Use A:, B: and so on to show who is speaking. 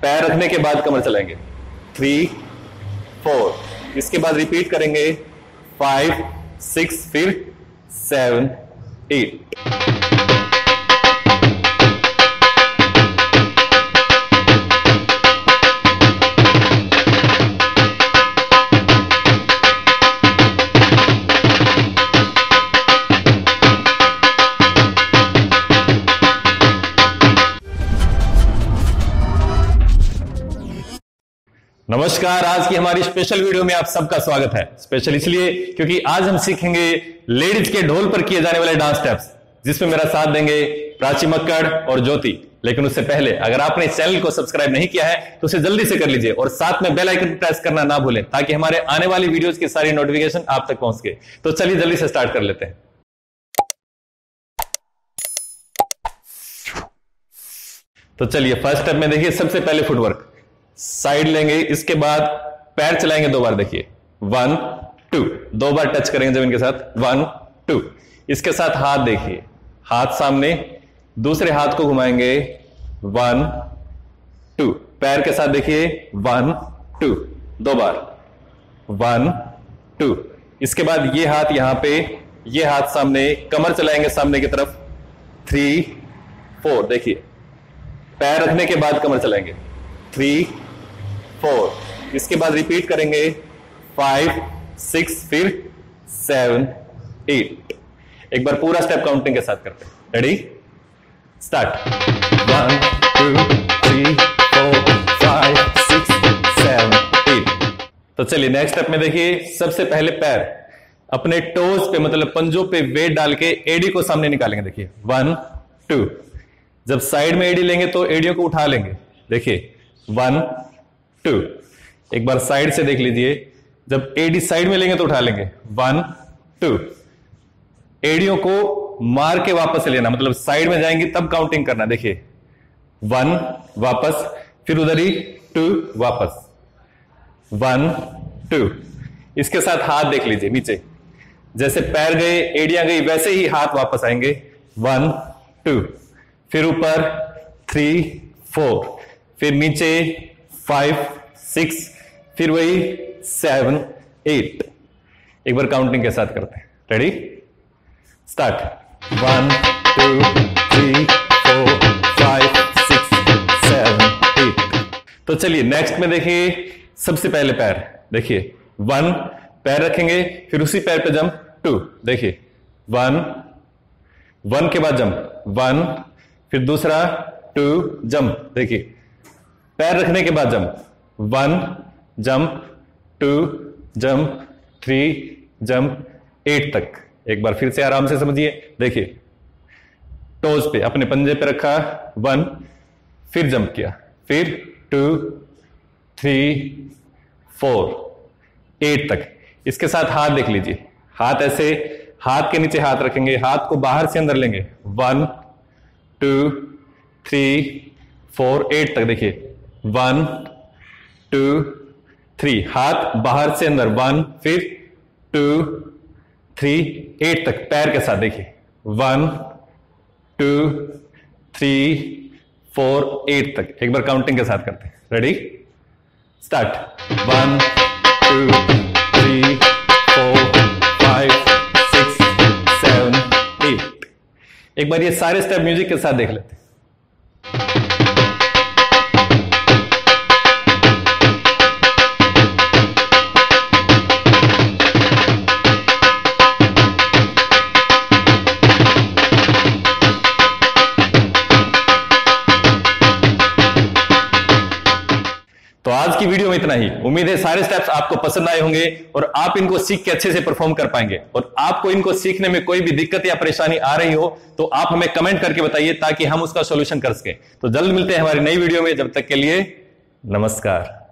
A: पैर रखने के बाद कमर चलाएंगे 3 4, इसके बाद रिपीट करेंगे 5 6, फिर 7 8। नमस्कार, आज की हमारी स्पेशल वीडियो में आप सबका स्वागत है। स्पेशल इसलिए क्योंकि आज हम सीखेंगे लेडीज के ढोल पर किए जाने वाले डांस स्टेप्स, जिसमें मेरा साथ देंगे प्राची मक्कड़ और ज्योति। लेकिन उससे पहले अगर आपने इस चैनल को सब्सक्राइब नहीं किया है तो उसे जल्दी से कर लीजिए और साथ में बेल आइकन प्रेस करना ना भूलें, ताकि हमारे आने वाली वीडियोस की सारी नोटिफिकेशन आप तक पहुंच सके। तो चलिए जल्दी से स्टार्ट कर लेते हैं। तो चलिए फर्स्ट स्टेप में देखिए, सबसे पहले फुटवर्क साइड लेंगे, इसके बाद पैर चलाएंगे 2 बार। देखिए 1 2, 2 बार टच करेंगे जमीन के साथ 1 2। इसके साथ हाथ देखिए, हाथ सामने, दूसरे हाथ को घुमाएंगे 1 2। पैर के साथ देखिए 1 2, 2 बार 1 2। इसके बाद ये हाथ यहां पे, ये हाथ सामने, कमर चलाएंगे सामने की तरफ 3 4। देखिए पैर रखने के बाद कमर चलाएंगे 3 4, इसके बाद रिपीट करेंगे 5 6, फिर 7 8। एक बार पूरा स्टेप काउंटिंग के साथ करते हैं। Ready, start. 1 2 3 4 5 6 7 8। तो चलिए नेक्स्ट स्टेप में देखिए, सबसे पहले पैर अपने टोज पे, मतलब पंजों पे वेट डाल के एडी को सामने निकालेंगे। देखिए 1 2। जब साइड में एडी लेंगे तो एडियों को उठा लेंगे। देखिए 1 2। एक बार साइड से देख लीजिए, जब एडी साइड में लेंगे तो उठा लेंगे 1 2। एडियों को मार के वापस से लेना, मतलब साइड में जाएंगे तब काउंटिंग करना। देखिए 1 वापस, फिर उधर ही 2 वापस 1 2। इसके साथ हाथ देख लीजिए, नीचे जैसे पैर गए एडियां गई वैसे ही हाथ वापस आएंगे 1 2। फिर ऊपर 3 4, फिर नीचे 5 6, फिर वही 7 8। एक बार काउंटिंग के साथ करते हैं। Ready, start. 1 2 3 4 5 6 7 8। तो चलिए नेक्स्ट में देखिए, सबसे पहले पैर देखिए 1, पैर रखेंगे, फिर उसी पैर पे जंप 2। देखिए 1 1 के बाद जंप 1, फिर दूसरा 2 जंप। देखिए पैर रखने के बाद जंप 1 जंप 2 जंप 3 जंप 8 तक। एक बार फिर से आराम से समझिए। देखिए टोज पे अपने पंजे पे रखा 1, फिर जंप किया, फिर 2 3 4 8 तक। इसके साथ हाथ देख लीजिए, हाथ ऐसे, हाथ के नीचे हाथ रखेंगे, हाथ को बाहर से अंदर लेंगे 1 2 3 4 8 तक। देखिए 1 2 3, हाथ बाहर से अंदर 1, फिर 2 3 8 तक पैर के साथ। देखिए 1 2 3 4 8 तक। एक बार काउंटिंग के साथ करते हैं। Ready, start. 1 2 3 4 5 6 7 8। एक बार ये सारे स्टेप म्यूजिक के साथ देख लेते हैं। तो आज की वीडियो में इतना ही। उम्मीद है सारे स्टेप्स आपको पसंद आए होंगे और आप इनको सीख के अच्छे से परफॉर्म कर पाएंगे। और आपको इनको सीखने में कोई भी दिक्कत या परेशानी आ रही हो तो आप हमें कमेंट करके बताइए, ताकि हम उसका सॉल्यूशन कर सकें। तो जल्द मिलते हैं हमारी नई वीडियो में। जब तक के लिए नमस्कार।